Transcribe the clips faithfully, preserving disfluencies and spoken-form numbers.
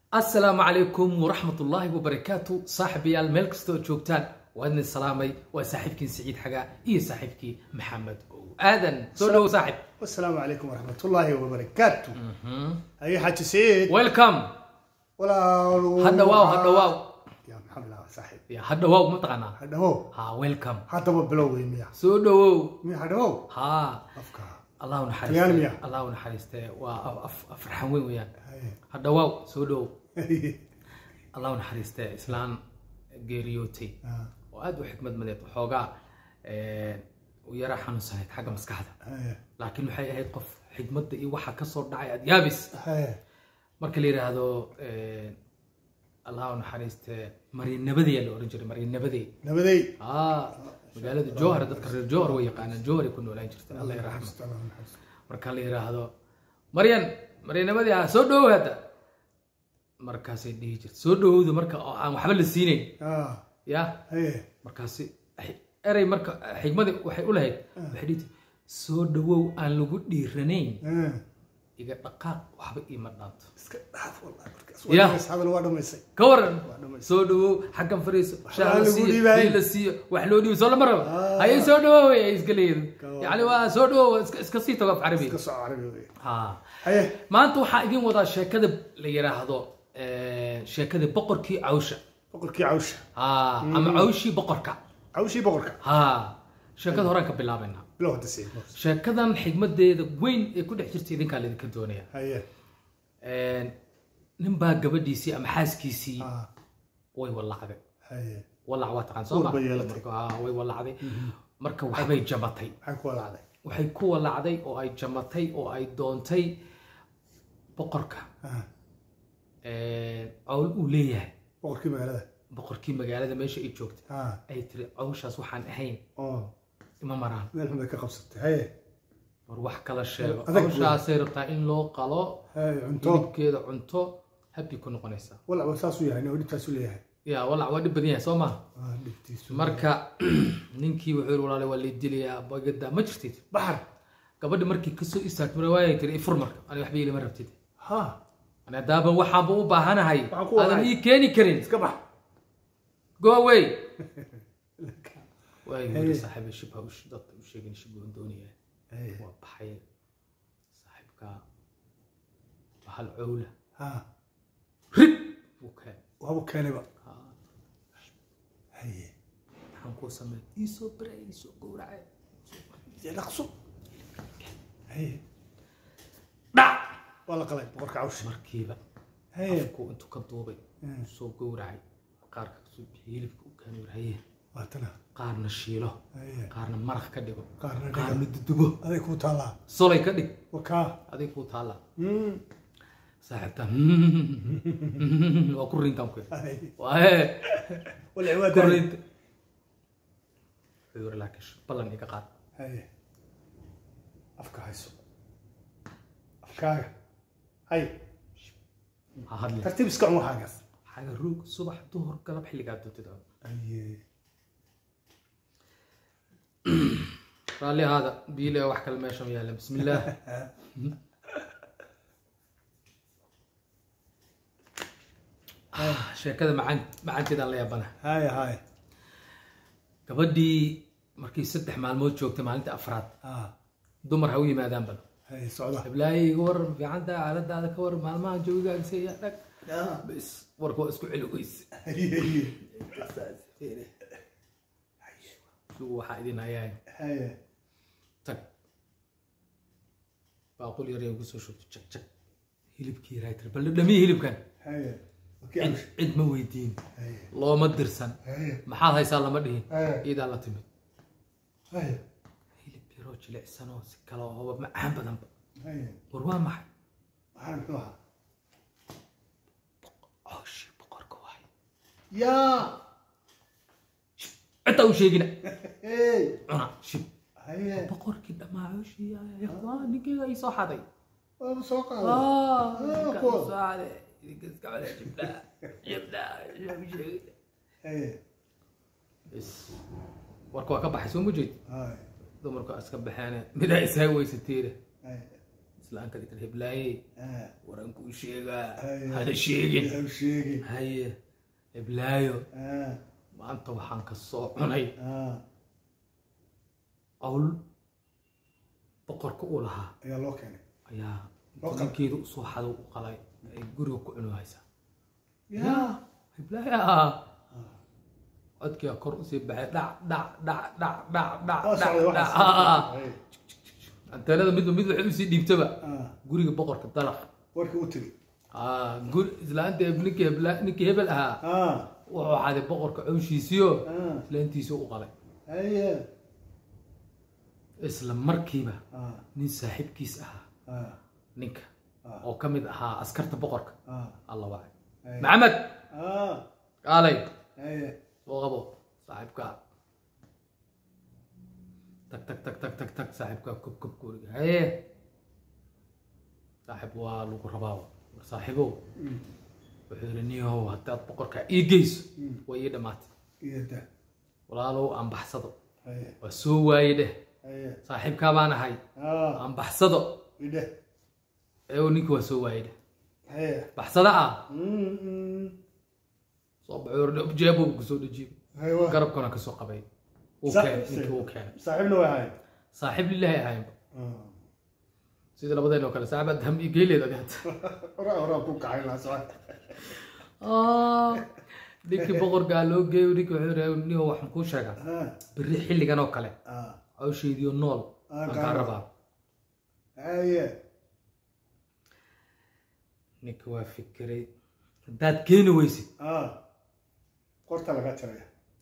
السلام عليكم ورحمة الله وبركاته. صاحبي الملك ستو جوجتان وأنا السلامي وصاحبك سعيد حقا إيه صاحبك محمد آذن سولو صاحب. والسلام عليكم ورحمة الله وبركاته. أي حاج سعيد ويلكم. ولا هذا واو هذا واو يا محمد الله صاحب يا هذا واو متقنا هذا هو ها ويلكم هذا هو بلوي ميا سولو ميا هذا هو ها أفكار الله نحرسته يعني ميا الله نحرسته وأفرح وين ويان هذا واو سولو الله نحرسته إسلام جيريوتي وأدو حكمة مديت حوجا ويرى حنو سنة حاجة مسكحة لكن وحي هاي قف حكمة إيه وحى كسر دعاء يابس marka la yiraahdo ee Allah uu naxariisto Marin Nabadi la oran jiray Marin Nabadi Nabadi ah magaalada Jowhar dadka reer Jowhar way yaqaanaan Jowhar ku noolaan jirtay Allah yarxamo marka la yiraahdo Marian Marin Nabadi ah soo dhaw hada markaas ay dhigi jirtay soo dhawdo marka aan waxba la siinay ah ya ee markaas eray marka xigmada waxay u lahayd waxay dhigtay soo dhawow aan lagu dhiiranayn إذا دقاق وحبي إيه مدانت. اسكت والله بركة. يا هذا الواد ميسي. كورن. سودو حكم فريس. شالسي. ليلسي. وحلودي وصل مرة. هاي سودو إسقليل. يعني وا سودو إسكسي توقف عربي. إسكسي عربي. ها. هاي. ما أنتوا حاجين وضع شيء كذب اللي يراه هذا شيء كذب بقر كي عوشة. بقر كي عوشة. ها. أم عوشي بقر كا. عوشي بقر كا. ها. شيء كذا هراك بالله منها. بلوه تسيب شكذا حكمة ده وين يكون حجرتي ذيك اللي ذيك الدنيا هي نبى قبل دي سي أم حاس كيسي آه. وي والله عذي هي والله عوات عن صوما آه وي والله عذي مركب وحبي جمتي حكوا الله عذي وحيكوا والله عذي أو أي جمتي أو أي دونتي بقرك آه أول أوليه بقرك مجالده بقرك مجالده ماشي يتشوكت آه أي ترى أوش أصوحان أهين آه ما مران نحن ذاك قصته هي وروح كلا شيء أوشا سيرتا إن لو قالوا هي عنتو كذا عنتو هبي يكون قنيسة ولا وساسو يعني ودي تسوليه يا والله ودي بديه سوما آه دي مركا نينكي وحير ولا ولا يدلي بقدا ما جرتيت بحر قبل مركي كسو إستاك مرواية تري فرمر أنا وحبي لي مرة بتيت ها أنا دابا وحابو بهانا هاي هذا مي كاني كرين سكبح go away واي صاحب الشبه وش ضد وش يجي شبه الدنيا وبحي صاحبك بهالعولة ها وكان وهو كان بقى ها هي حنكو سمت يسو بري يسو قورع يا نقصو هي دع والله قليل بقرك عوش مركيبة هي أفكو أنتو كدوبي سو قورع قارك سو بيلك وكانوا هي واتنا قارنا شيله قارنا مرخ كدغو قارنا قارنا ددغو هذيك كو تالا صولي كدغ وكا هذيك كو تالا امم صاحبته وكرين تامكو واه والعواد كرين يور لاكش بلان ايكا قاد هاي افكا هايسو افكا هاي هادلي ترتيب اسكعمو حاجه حاجه روق صبح ظهر قلب حلي قاعد تدعو اي قال لي هذا بيلي وحكى الماشم يا بسم الله آه شيء كذا معن معن كذا الله يبنا هاي هاي كبدي مركي ستح مع الموت شوكت مع أنت أفراد اه دمر هوي ما دام بل هاي سعودة بلاي ور في عنده على هذا كور مع الماء جو قاعد سيئك بس وركو اسكو علو كويس هي هي شو حايدين هاي هاي تك بقول يا ريو قصو شو تشك تشك هيلب كي رايتر بل لمي هيلب كان هاي عد عد مويدين الله ما درسن محال هاي صار لما دهين إذا الله تمت هاي هيلب بيروج لعسنو سكلا هو معهم بدن هاي وروان محل محل محلها عوشي بقر كواي يا أنت وش يجينا هاي أنا شو هاي بقر كده ما عوشي يا يا إخوان نيجي أي صح هذي اه سوق آه آه صح يقص على جبنا جبنا هاي بس وركوا كبح سو مجد هاي دمرك أسكب بحانة بدأ يسوي ستيرة هاي islaan ka dhigtay heblaayey اه waranku u sheegaa هاي hada sheegin هاي شيء haye heblaayo اه maanta waxaan ka soo cunay اه awl boqorka u lahaa يا لو كان ayaa Boqor. ninkeedu usoo xado u qalay ay guriga ku cunaysaa يا heblaaya codkiga kor usii baxay dhac dhac dhac dhac dhac dhac اه dhac صار dhac واحد anteelada mid mid waxay usii dhiibtaba اه guriga boqorka dalaq وركي وتري aa gur islaanta ninkii hebla ninkii hebel ahaa اه wuxuu xaday boqorka cawshiisiyo اه islaantiisa u qalay هيا isla markiiba اه nin saaxiibkiis ahaa اه ninka اه oo ka mid ahaa askarta boqorka اه alla wacay هيا. maxamed اه kaalay هيا soo qabo saaxiibka tag tag tag tag tag tag saaxiibka kub kub guriga haye saaxiib waa lagu rabaa war saaxiibow أمم. wuxuu yidhi niyow haddaad boqorka ii geyso أمم. way ii dhammaatay يدا walaalow aan baxsado هيا waa soo waaye dheh هيا saaxiibkaa baan ahay اه aan baxsado يدا eew ninka waa soo waaye dheh هيا baxsada ah أمم. soo baxo jeebuu kusoo dhejiyey ايوه garabkana kasoo qabay uu صح. keenay ninkii uu keenay صاحبنا وهاي saaxiib lilaahi ahaynba اه sida labadeen oo kale saaxiib adham iyo geeleed agaad ورا ورا كوك عين صح ninkii boqorkaa loo geeyo ninkii wuxuu yidhi niyo waxaan kuu sheegaa اه berri xilligan oo kale اه cawsheediyo nool آه، aan قال. kaa rabaa هيا ninka waa fikiray haddaad keeni weysid اه قرطة لغا ترى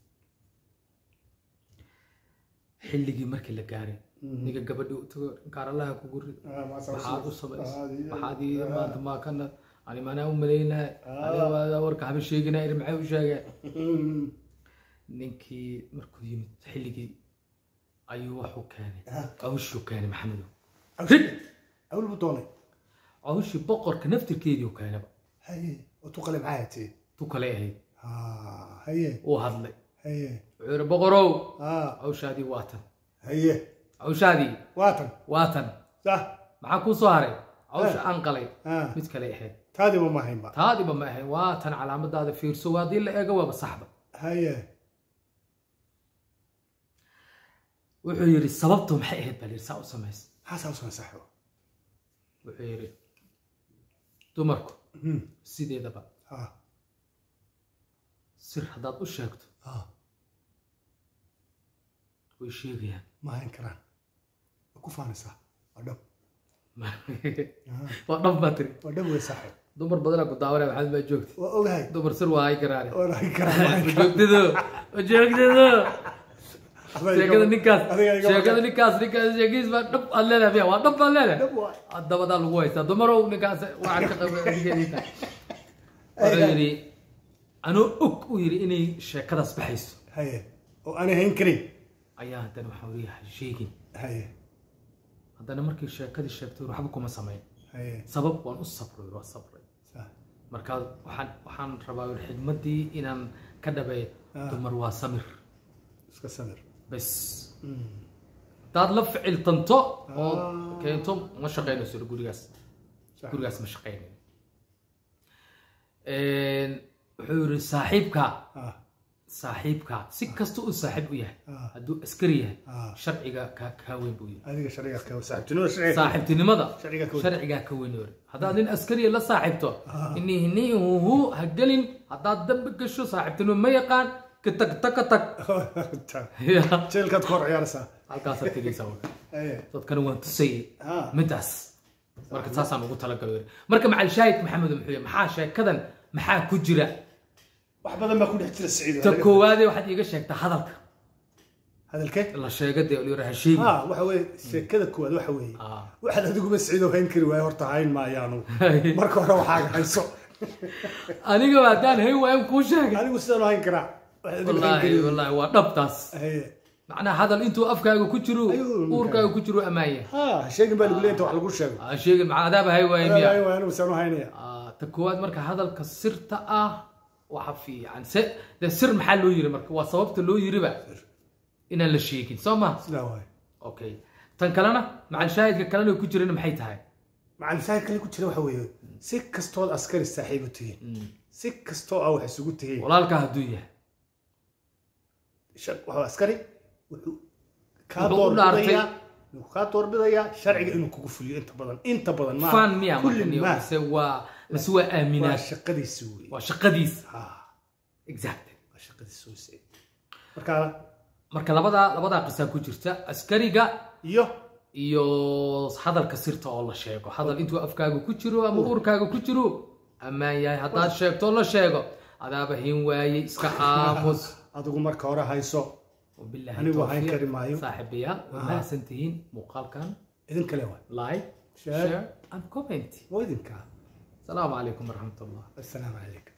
xilligii markii la gaaray Mhm. ninka gabadhii u tago kaaralaha ku guri اه ما صار maxaad u samaysay هذه- maxaad ii آه. maanta maa kana ani manaa u malaynaa آه. aniga warka haba sheeginaa iri maxay u sheegeen أمم. ninkii markuu yimid xilligii ayuu wuxuu keenay آه. cawshuu keenay maxamedow أول- اول بطولة cawshii boqorka naftirkeedii u keenayba هيا وتقلب معايا تي tu kale ahayd اه هيا uu hadlay هيا wuxuu yidhi boqorow اه cawshaadii waa tan هيا cawshaadii واتن waa tan صح maxaa kuu soo haray cawsha aan qalay اه mid kale ahayd هذه ما هي بقى taadiba ma ahayn waa tan calaamadaada fiirso waa haddii la eego waaba saxba هيا wuxuu yidhi sababtu maxay ahayd baa layidhi saa u samays حاسة وصل صح wuxuu yidhi dumarku أمم. sideedaba اه sir haddaad u sheegto اه way sheegayaan ما هي كران وكفاني صح ودب اه waa dhab baa tiri ودب صح dumar badanaa ku daawanaya maxaad baa joogta وهاي dumar sir waa hay karaane ولا هي كران joogtado joogtado sheekada ninkaas sheekada ninkaas ninkaas sheegiis baa dhab aad leedahay miya waa dhab baad leedahay دب واي dabadaa lagu haystaa dumarow ninkaas waxaan ka qabangeediita wuxuu yidhi anuu og uu yidhi inay sheekadaas baxayso هيا وانا هين كريم ayaa haddana waxaan wariyaha sheegin هيا haddana markii sheekadii sheegtay waxba kuma samayn هيا sabab waan u sabray waa sabray صح markaa waxaan waxaan rabaa yidhi xigmaddii inaan ka dhabeeyo Ah. dumar waa samir اسكت سمر bas أمم. haddaad la ficiltanto oo Ah. keento ma shaqaynayso yidhi gurigaas صح gurigaas ma shaqaynayo wuxuu yidhi saaxiibka اه saaxiibka si kasta uu saaxiib u yahay اه hadduu askari yahay اه sharciga ka kaa weyn buu yahay هذه شريعة كو صاحب جنود شريعة saaxiibtinimada شريعة كو sharcigaa ka weyn ori haddaad nin askariya la saaxiibto Ah. inii nii huhu ha gelin haddaad dambi gasho saaxiibtinimo ma yaqaan ka tag tag ka tag شيل كد كور عيار سا halkaasaad tegaysaa marka. ايه dadkana waan tusayay اه midaas marka saasaan ugu talagalay ori marka macal shaahid maxamed muxuu yahay maxaa sheekadan maxaa ku jira wax badan baa ku dhex jira Saciid ta koowaadee waxaad iiga sheegtaa hadalka هذا الكيف la sheegadee oo la sheegi اه waxa weey sheekada kuwad waxa weey ah waxaad adigu ma Saciid oo hayn kari waay horta hayn ma ayaanu marka hore waxa hayso aniga waadaan hay waan ku sheegay anigu sidoo hayn kara wallahi wallahi waa dhabtaas ايه macnaha hadal intuu afkaaga ku jiro Ayuu, uurkaaga ku jiro amaaya ها sheegin baa lagu leeyahay wax lagu sheego ah sheegin macna adaaba hay waay miya ايوه انا sidoo haynaya ah ta koowaad marka hadalka sirta ah waxa fiican se de sir maxaa loo yiri marka waa sababta loo yiriba inaan la sheegin soo ma sidaa waay okay tan kalena macal shaahidka kalena ku jirina maxay tahay macallin saahid kale ku jira waxa weeye si kastoo askari saaxiib u tihiin si kastoo ah wax isugu tihiin walaalka hadduu yahay shaq waxa askari wuxuu ka doorbidaya wuxuu ka doorbidaya sharciga inuu kugu fuliyo inta badan inta badan ma fan miya ma se waa mas waa aaminaa shaqadiisa weey waa shaqadiisa ha exactly waa shaqadiisa weey marka marka labada labada qisa ku jirta askariga iyo iyo hadalka sirta oo la sheego hadal intuu afkaaga ku jiro ama uurkaaga ku jiro amaan yahay haddaad sheegto la sheego adaaba hin waaye iska aamus adigu marka hore hayso wabillahi anigu waxaan kari maayo saaxiibiya ma santihiin muuqaalkan idin kale waa like share and comment ودينك السلام عليكم ورحمة الله السلام عليكم